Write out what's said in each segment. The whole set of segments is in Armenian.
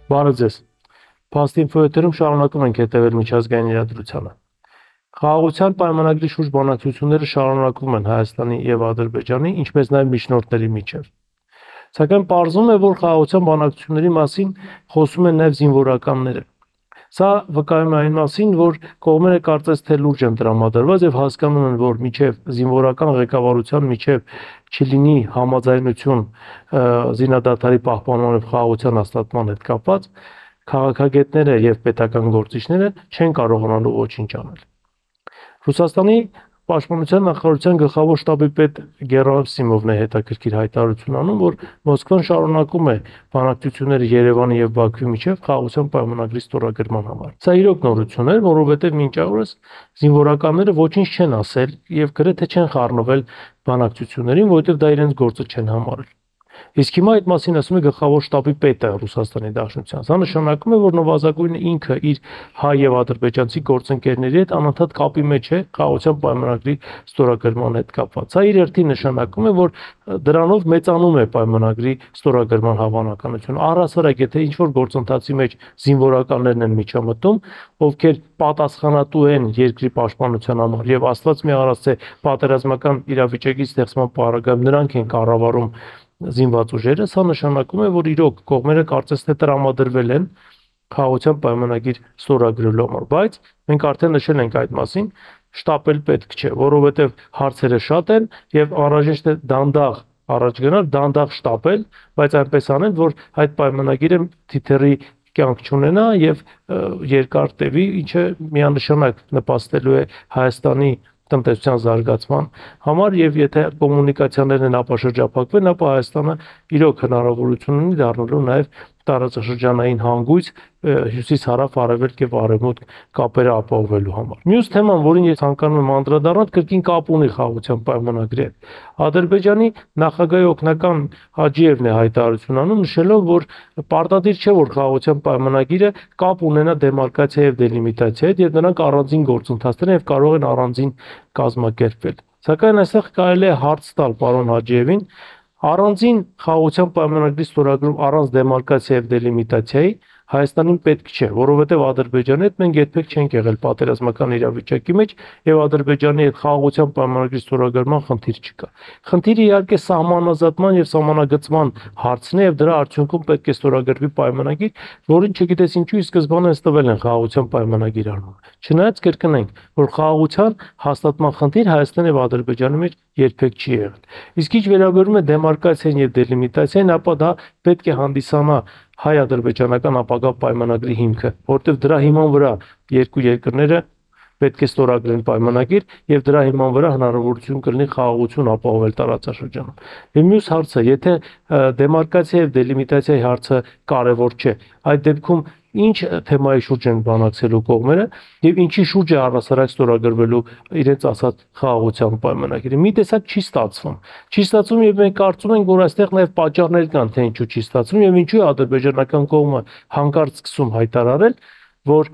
Բարև ձեզ։ Փաստինֆո եթերում շարունակում ենք հետևել միջազգային իրադրությանը։ Խաղաղության պայմանագրի շուրջ բանակցությունները շարունակվում են Հայաստանի եւ Ադրբեջանի, ինչպես նաեւ միջնորդների միջեւ։ Սակայն պարզվում է, որ խաղաղության բանակցությունների մասին խոսում են նաեւ զինվորականները։ Սա վկայում է այն մասին, որ կողմերը կարծես թե լուրջ են տրամադրված եւ հասկանում են, որ միջև զինվորական ղեկավարության միջև չլինի համաձայնություն զինադատարի պահպանման եւ խաղաղության հաստատման հետ կապված, քաղաքագետները եւ պետական գործիչները չեն կարողանալու ոչինչ անել։ Ռուսաստանի Պաշտպանության նախարարության գլխավոր շտաբի պետ Գերասիմովն է հետաքրքիր հայտարարություն անում, որ Մոսկվան շարունակում է բանակցությունները Երևանի եւ Բաքվի միջև խաղաղության պայմանագրի ստորագրման համար։ Սա իրոք նորություն է, որովհետեւ մինչ օրս զինվորականները ոչինչ չեն ասել եւ գրեթե չեն խառնվել բանակցություններին, որովհետեւ դա իրենց գործը չեն համարել։ Իսկ հիմա այդ մասին ասում է գլխավոր շտաբի պետը Ռուսաստանի Դաշնության։ Սա նշանակում է, որ նովազագույնը ինքը իր հայ եւ ադրբեջանցի գործընկերների հետ անընդհատ կապի մեջ է խաղաղության պայմանագրի ստորագրման հետ կապված։ Սա իր երթին նշանակում է, որ դրանով մեծանում է պայմանագրի ստորագրման հավանականությունը։ Առհասարակ, եթե ինչ-որ գործընթացի մեջ զինվորականներն են միջամտում, ովքեր պատասխանատու են երկրի պաշտպանության համար եւ Աստված մի առասցե պատերազմական իրավիճակի ստեղծման պարագայում նրանք են կառավարում զինված ուժերը, սա նշանակում է, որ իրոք կողմերը կարծես թե տրամադրվել են խաղաղության պայմանագիր ստորագրելու համար, բայց մենք արդեն նշել ենք այդ մասին, շտապել պետք չէ, որովհետև հարցերը շատ են եւ անհրաժեշտ է դանդաղ առաջ գնալ, դանդաղ շտապել, բայց այնպես անել, որ այդ պայմանագիրը թիթեռի կյանք չունենա եւ երկար տևի, ինչը միանշանակ նպաստելու է Հայաստանի տնտեսության զարգացման համար եւ եթե կոմունիկացիաներն են ապաշրջափակվեն, ապա Հայաստանը իրոք հնարավորություն ունի դառնալու նաեւ տարածաշրջանային հանգույց հյուսիս-հարավ, արևելք եւ արևմուտք կապերը ապահովելու համար։ Մյուս թեման, որին ես ցանկանում եմ անդրադառնալ, կրկին կապ ունի խաղաղության պայմանագրի հետ։ Ադրբեջանի նախագահի օգնական Հաջիևն է հայտարարություն անում, նշելով, որ պարտադիր չէ, որ խաղաղության պայմանագիրը կապ ունենա դեմարկացիա եւ դելիմիտացիա հետ եւ նրանք առանձին գործընթացներ եւ կարող են առանձին կազմակերպվել։ Սակայն այստեղ կարելի է հարց տալ պարոն Հաջիևին, առանձին խաղաղության պայմանագրի ստորագրում առանց դեմարկացիա եւ դելիմիտացիայի Հայաստանին պետք չէ, որովհետև Ադրբեջանի հետ մենք երբեք չենք եղել պատերազմական իրավիճակի մեջ եւ Ադրբեջանի հետ խաղաղության պայմանագրի ստորագրման խնդիր չկա։ Խնդիրը իհարկե սահմանազատման եւ սահմանագծման հարցն է եւ դրա արդյունքում պետք է ստորագրվի պայմանագիր, որին չգիտես ինչու ի սկզբանե ստվել են խաղաղության պայմանագիր արվում։ Չնայած կրկնենք, որ խաղաղության հաստատման խնդիր Հայաստանի եւ Ադրբեջանի մեջ երբեք չի եղել։ Իսկ ինչ վերաբերում է դեմարկացիային եւ դելիմիտացիային, ապա դա պետք է հանդիսանա հայ-ադրբեջանական ապագա պայմանագրի հիմքը, որտեղ դրա հիման վրա երկու երկրները պետք է ստորագրեն պայմանագիր եւ դրա հիման վրա հնարավորություն կլինի խաղաղություն ապահովել տարածաշրջանում։ Եվ մյուս հարցը, եթե դեմարկացիա եւ դելիմիտացիայի հարցը կարեւոր չէ, այդ դեպքում ինչ թեմայի շուրջ են բանակցելու կողմերը եւ ինչի շուրջ է առասարակ ստորագրվելու իրենց ասած խաղաղության պայմանագիրը։ Մի տեսակ չի ստացվում։ Չի ստացվում եւ մենք կարծում ենք, որ այստեղ նաեւ պատճառներ կան, թե ինչու չի ստացվում եւ ինչու է ադրբեջանական կողմը հանկարծ սկսում հայտարարել, որ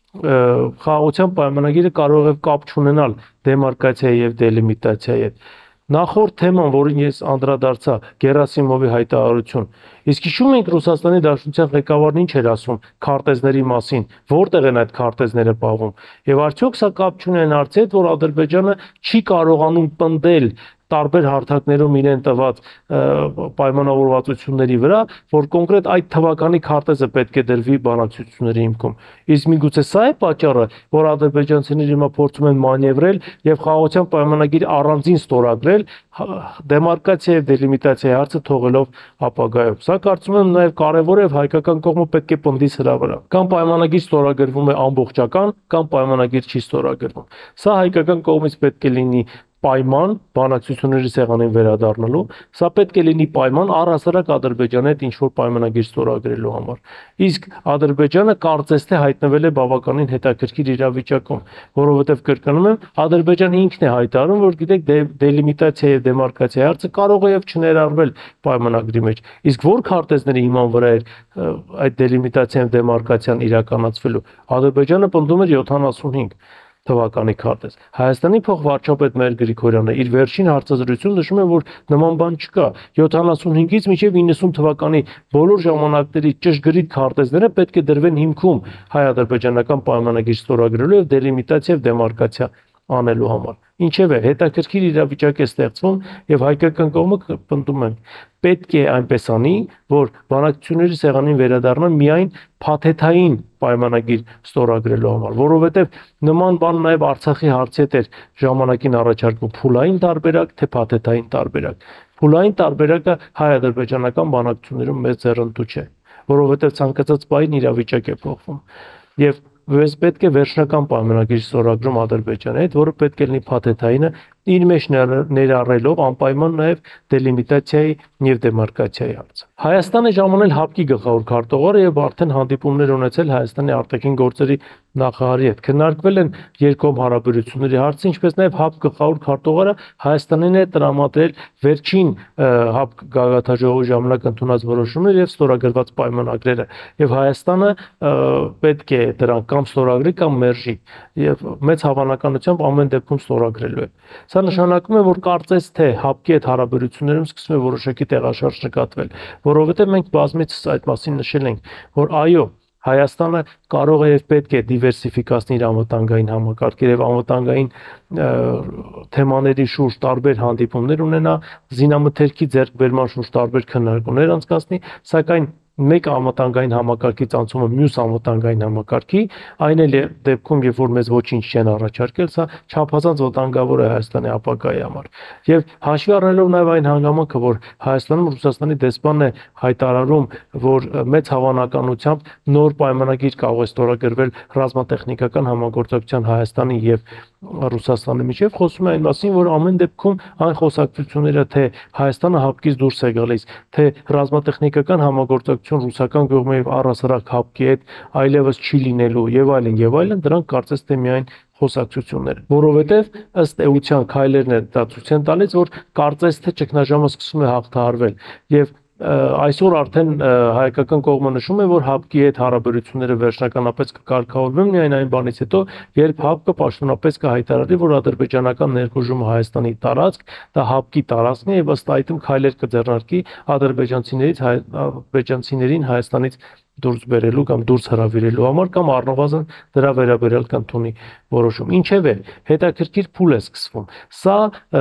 խաղաղության պայմանագիրը կարող է կապ չունենալ դեմարկացիայի եւ դելիմիտացիայի հետ։ Նախորդ թեման, որին ես անդրադարձա, Գերասիմովի հայտարարություն։ Իսկ հիշում եք Ռուսաստանի Դաշնության ղեկավարն ինչ էր ասում քարտեզների մասին, որտեղ են այդ քարտեզները պահվում։ Եվ արդյոք սա կապ չունի այն հարցի հետ, որ Ադրբեջանը չի կարողանում պնդել տարբեր հարթակներում իրեն տված պայմանավորվածությունների վրա, որ կոնկրետ այդ թվականի քարտեզը պետք է դրվի բանակցությունների հիմքում։ Իսկ միգուցե սա է պատճառը, որ ադրբեջանցիները հիմա փորձում են մանևրել եւ խաղաղության պայմանագիր առանձին ստորագրել, դեմարկացիա եւ դելիմիտացիայի հարցը թողելով ապագայում։ Սա կարծում եմ նաեւ կարեւոր է, հայկական կողմը պետք է պնդի սրա վրա։ Կամ պայմանագիր ստորագրվում է ամբողջական, կամ պայմանագիր չի ստորագրվում։ Սա հայկական կողմից պետք է լինի պայման բանակցությունների սեղանին վերադառնալու, սա պետք է լինի պայման առհասարակ Ադրբեջանի հետ ինչ-որ պայմանագիր ստորագրելու համար։ Իսկ Ադրբեջանը կարծես թե հայտնվել է բավականին հետաքրքիր իրավիճակում, որովհետև կրկնում եմ, Ադրբեջանը ինքն է հայտարարում, որ գիտեք, դելիմիտացիա եւ դեմարկացիա հարցը կարող է եւ չներառվել պայմանագրի մեջ։ Իսկ որ քարտեզների հիման վրա էր այդ դելիմիտացիան եւ դեմարկացիան իրականացվելու, Ադրբեջանը պնդում էր 75։ թվականի քարտեզ։ Հայաստանի փոխվարչապետ Մհեր Գրիգորյանը իր վերջին հարցազրույցում նշում է, որ նման բան չկա։ 75-ից մինչև 90 թվականի բոլոր ժամանակների ճշգրիտ քարտեզները պետք է դրվեն հիմքում հայ-ադրբեջանական պայմանագիր ստորագրելու եւ դելիմիտացիա եւ դեմարկացիա անելու համար։ Ինչևէ, հետաքրքիր իրավիճակ է ստեղծվում եւ հայկական կողմը պնդում են, պետք է այնպես անի, որ բանակցությունների սեղանին վերադառնան միայն փաթեթային պայմանագիր ստորագրելու համար, որովհետեւ նման բան նաեւ Արցախի հարցի հետ էր ժամանակին առաջարկում փուլային տարբերակ, թե փաթեթային տարբերակ։ Փուլային տարբերակը հայ-ադրբեջանական բանակցություններում մեծ ձեռնտու չէ, որովհետեւ ցանկացած պահին իրավիճակ է փոխվում եւ պետք է վերջնական պայմանագիր ստորագրում Ադրբեջանի հետ, որը պետք է լինի փաթեթայինը, իր մեջ ներառելով անպայման նաև դելիմիտացիայի եւ դեմարկացիայի հարցը։ Հայաստանը ժամանել ՀԱՊԿ-ի գլխավոր քարտուղարը եւ արդեն հանդիպումներ ունեցել Հայաստանի արտաքին գործերի նախարարի հետ։ Քննարկվել են երկկողմ հարաբերությունների հարցը, ինչպես նաև ՀԱՊԿ գլխավոր քարտուղարը Հայաստանին է տրամադրել վերջին ՀԱՊԿ գագաթնաժողովի ժամանակ ընդունած որոշումներ եւ ստորագրված պայմանագրերը։ Եւ Հայաստանը պետք է դրանք կամ ստորագրի կամ մերժի եւ մեծ հավանականությամբ ամեն դեպքում ստորագրելու է։ Սա նշանակում է, որ կարծես թե ՀԱՊԿ-ի հետ հարաբերություններում սկսում է որոշակի տեղաշարժ նկատվել, որովհետեւ մենք բազմիցս այդ մասին նշել ենք, որ այո, Հայաստանը կարող է եւ պետք է դիվերսիֆիկացնի իր անվտանգային համակարգը եւ անվտանգային թեմաների շուրջ տարբեր հանդիպումներ ունենա, զինամթերքի ձեռքբերման շուրջ տարբեր քննարկումներ անցկացնի, սակայն մեկ անվտանգային համակարգից անցումը մյուս անվտանգային համակարգի, այն էլ դեպքում, երբ որ մեզ ոչինչ չեն առաջարկել, սա չափազանց վտանգավոր է Հայաստանի ապագայի համար։ Եվ հաշվի առնելով նաև այն հանգամանքը, որ Հայաստանում Ռուսաստանի դեսպանն է հայտարարում, որ մեծ հավանականությամբ նոր պայմանագիր կարող է ստորագրվել ռազմատեխնիկական համագործակցության Հայաստանի եւ Ռուսաստանի միջև, խոսում է այն մասին, որ ամեն դեպքում այն խոսակցությունները, թե Հայաստանը ՀԱՊԿ-ից դուրս է գալիս, թե ռազմատեխնիկական համագործակցություն ռուսական կողմի եւ առհասարակ ՀԱՊԿ-ի հետ այլևս չի լինելու եւ այլն, դրանք կարծես թե միայն խոսակցություններ, որովհետեւ ըստ էության քայլերն է դա ցույց են տալիս, որ կարծես թե ճգնաժամը սկսում է հաղթահարվել եւ այսօր արդեն հայկական կողմը նշում է, որ ՀԱՊԿ-ի հետ հարաբերությունները վերջնականապես կկարգավորվեն միայն այն բանից հետո, երբ ՀԱՊԿ-ը պաշտոնապես կհայտարարի, որ ադրբեջանական ներխուժումը Հայաստանի տարածք, դա ՀԱՊԿ-ի տարածքն է եւ ըստ այդմ քայլեր կձեռնարկի ադրբեջանցիներին Հայաստանից դուրս բերելու կամ դուրս հրավիրելու համար կամ առնվազն դրա վերաբերյալ կընդունի որոշում։ Ինչևէ, հետաքրքիր փուլ է սկսվում։ Սա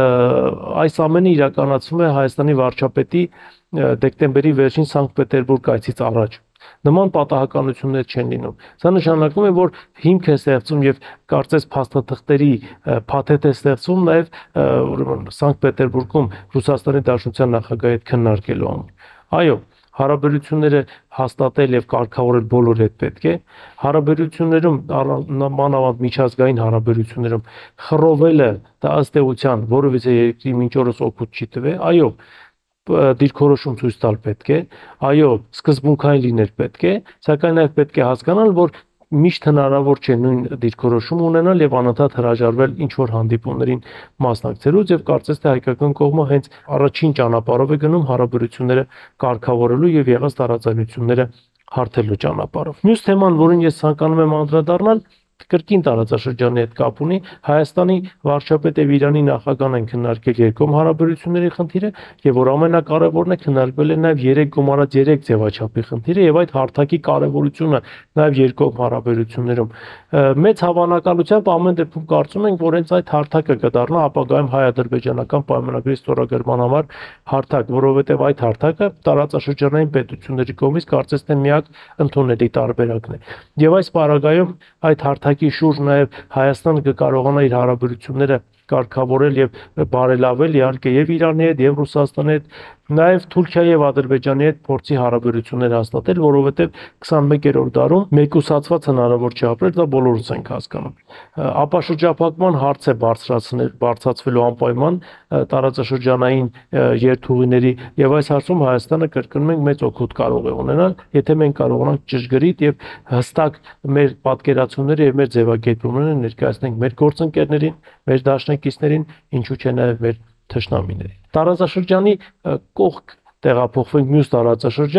այս ամենը իրականացվում է Հայաստանի վարչապետի դեկտեմբերի վերջին Սանկտ Պետերբուրգ այցից առաջ։ Նման պատահականություններ չեն լինում։ Սա նշանակում է, որ հիմք է ստեղծում եւ կարծես փաստաթղթերի փաթեթ է ստեղծում նաեւ ուրեմն Սանկտ Պետերբուրգում Ռուսաստանի Դաշնության նախագահի հետ քննարկելու համար։ Այո, հարաբերությունները հաստատել եւ կարգավորել բոլորի հետ պետք է։ Հարաբերություններում մանավանդ միջազգային հարաբերություններում խռովելը դա ըստ էության որովհետեւ երկրի մինչ օրս օգուտ չի տվել։ Այո, դիրքորոշում ցույց տալ պետք է, այո, սկզբունքային լինել պետք է, սակայն նաև պետք է հասկանալ, որ միշտ հնարավոր չէ նույն դիրքորոշում ունենալ եւ անընդհատ հրաժարվել ինչ որ հանդիպումներին մասնակցելուց եւ կարծես թե հայկական կողմը հենց առաջին ճանապարհով է գնում հարաբերությունները կարգավորելու եւ եղած տարաձայնությունները հարթելու ճանապարհով։ Մյուս թեման, որին ես ցանկանում եմ անդրադառնալ, կրկին տարածաշրջանի հետ կապ ունի Հայաստանի վարչապետ եւ Իրանի նախագահան են քննարկել երկկողմ հարաբերությունների խնդիրը եւ որ ամենակարևորն է քննարկվել է նաեւ 3,3 ձևաչափի խնդիրը եւ այդ հարթակի կարևորությունը նաեւ երկկողմ հարաբերություններում մեծ հավանականությամբ ամեն դեպքում կարծում ենք որ հենց այդ հարթակը կդառնա ապագայում հայ-ադրբեջանական պայմանագրի ստորագրման համար հարթակ, որովհետեւ այդ հարթակը տարածաշրջանային պետությունների կողմից կարծես թե միակ ընդունելի տարբերակն է եւ այս պարագայում այդ հարթակի շուրջ նաև Հայաստանը կկարողանա իր հարաբերությունները կարգավորել եւ բարելավել իհարկե եւ Իրանի հետ եւ Ռուսաստանի հետ նաև Թուրքիայի եւ Ադրբեջանի հետ փորձի հարաբերություններ հաստատել, որովհետեւ 21-րդ դարում մեկուսացված հնարավոր չի ապրել, դա բոլորս ենք հասկանում։ Ապաշրջափակման հարց է բարձրացվելու անպայման տարածաշրջանային երթուղիների եւ այս հարցում Հայաստանը կրկնում ենք մեծ օգուտ կարող է ունենալ, եթե մենք կարողանանք ճշգրիտ եւ հստակ մեր պատկերացումները եւ մեր ձևակերպումները ներկայացնենք մեր գործընկերներին, մեր դաշնակիցներին, ինչու՞ չէ նաեւ մեր թշնամիներին։ Տարածաշրջանի կողք տեղափոխվենք մյուս տարածաշրջան,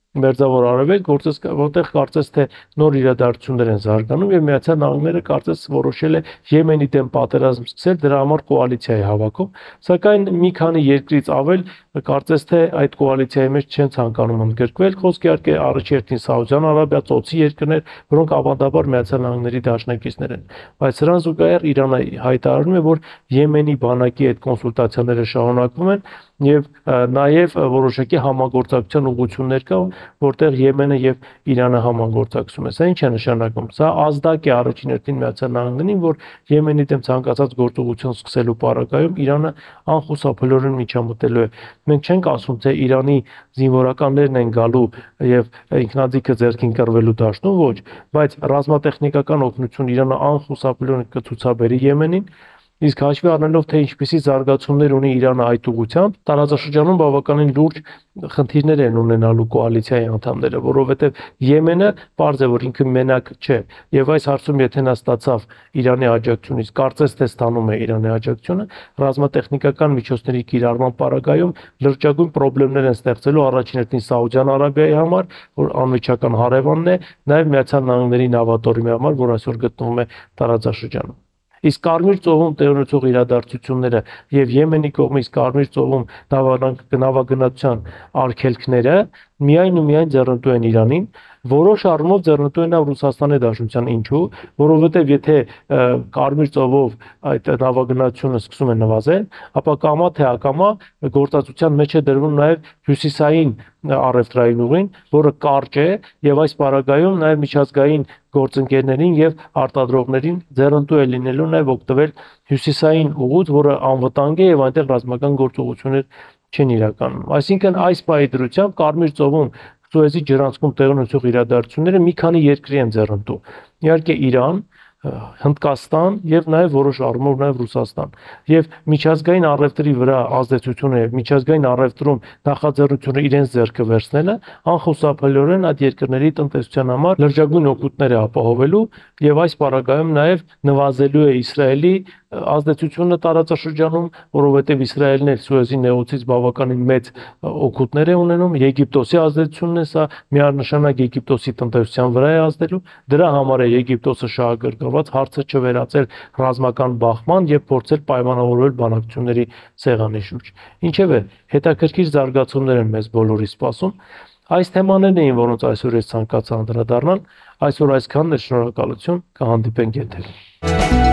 Մերձավոր Արևելք, որտեղ կարծես թե նոր իրադարձություններ են զարգանում եւ Միացյալ Նահանգները կարծես որոշել է Եմենի դեմ պատերազմ սկսել, դրա համար կոալիցիա է հավաքում, սակայն մի քանի երկրից ավել կարծես թե այդ կոալիցիայի մեջ չեն ցանկանում ընդգրկվել, խոսք իհարկե առաջերտին Սաուդյան Արաբիա, ծոցի երկրներ, որոնք ավանդաբար Միացյալ Նահանգների դաշնակիցներ են, բայց սրան զուգահեռ Իրանը հայտարարում է, որ Եմենի բանակի այդ կոնսուլտացիաները շարունակվում են եւ նաեւ որոշակի համագործակցության ուղղություններ կա, որտեղ Եմենը եւ Իրանը համագործակցում է։ Սա ինչ է նշանակում։ Սա ազդակ է առաջին հերթին Միացյալ Նահանգներին, որ Եմենի դեմ ցանկացած գործողություն սկսելու պարագայում Իրանը անխուսափելիորեն միջամտելու է։ Մենք չենք ասում, թե Իրանի զինվորականներն են գալու եւ ինքնաձիգը ձեռքին կռվելու դաշտում, ոչ, բայց ռազմատեխնիկական օգնություն Իրանը անխուսափելիորեն կցուցաբերի Եմենին։ Իսկ հաշվի առնելով, թե ինչպիսի զարգացումներ ունի Իրանը այդ ուղղությամբ, տարածաշրջանում բավականին լուրջ խնդիրներ են ունենալու կոալիցիայի անդամները, որովհետև Եմենը պարզ է, որ ինքը մենակ չէ, եւ այս հարցում եթե նա ստացավ Իրանի աջակցությունից, կարծես թե ստանում է Իրանի աջակցությունը, ռազմատեխնիկական միջոցների կիրառման պարագայում լրջագույն խնդիրներ են ստեղծելու առաջին հերթին Սաուդյան Արաբիայի համար, որ անմիջական հարևանն է, նաեւ Միացյալ Նահանգների նավատորմի համար, որ այսօր գտնվում է տարածաշրջանում։ Իսկ Կարմիր ծովում տեղի ունեցող իրադարձությունները եւ Եմենի կողմից Կարմիր ծովում նավագնացության արգելքները միայն ու միայն ձեռնտու են Իրանին, որոշ առումով ձեռնտու են Ռուսաստանի Դաշնության, ինչու, որովհետեւ եթե Կարմիր ծովով այդ նավագնացությունը սկսում է նվազել, ապա կամա թե ակամա գործածության մեջ է դրվում նաեւ հյուսիսային առևտրային ուղին, որը կարճ է եւ այս պարագայում նաեւ միջազգային գործընկերներին եւ արտադրողներին ձեռնտու է լինելու նաեւ օգտվել հյուսիսային ուղուց, որը անվտանգ է եւ այնտեղ ռազմական գործողություններ չեն իրականում։ Այսինքն այս պահի դրությամբ Կարմիր ծովում Սուեզի ջրանցքում տեղի ունեցող իրադարձությունները մի քանի երկրի են ձեռնտու։ Իհարկե Իրան, Հնդկաստան եւ նաեւ որոշ առումով նաեւ Ռուսաստան։ Եվ միջազգային առևտրի վրա ազդեցությունը եւ միջազգային առևտրում նախաձեռնությունը իրենց ձեռքը վերցնելը անխուսափելիորեն այդ երկրների տնտեսության համար լրջագույն օգուտներ է ապահովելու եւ այս պարագայում նաեւ նվազելու է Իսրայելի ազդեցությունը տարածաշրջանում, որովհետև Իսրայելն էլ Սուեզի նեղուցից բավականին մեծ օգուտներ է ունենում, Եգիպտոսի ազդեցությունն է սա միառնշանակ Եգիպտոսի տնտեսության վրա է ազդելու, դրա համար է Եգիպտոսը շահագրգռված հարցը չվերածել ռազմական բախման եւ փորձել պայմանավորվել բանակցությունների սեղանի շուրջ։ Ինչևէ, հետաքրքիր զարգացումներ են մեզ բոլորի սպասում։ Այս թեմաներն էին, որոնց այսօր ես ցանկացա անդրադառնալ, այսօր այսքանն է, շնորհակալություն, կհանդիպենք եթերում։